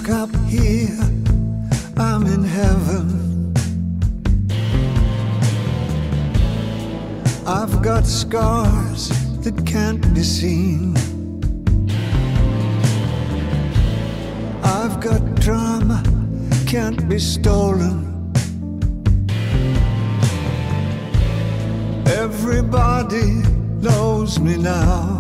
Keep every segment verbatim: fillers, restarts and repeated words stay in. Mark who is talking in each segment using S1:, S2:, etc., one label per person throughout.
S1: Look up here, I'm in heaven. I've got scars that can't be seen. I've got drama, can't be stolen. Everybody knows me now.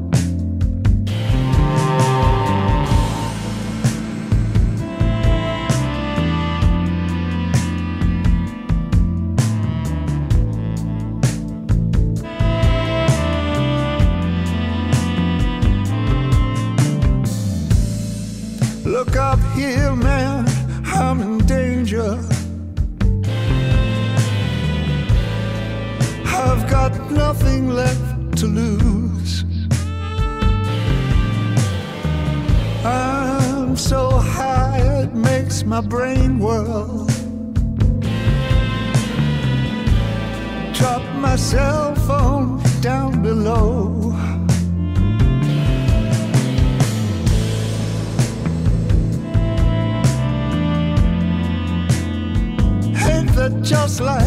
S1: Look up here, man, I'm in danger. I've got nothing left to lose. I'm so high it makes my brain whirl. Drop my cell phone down below. That just like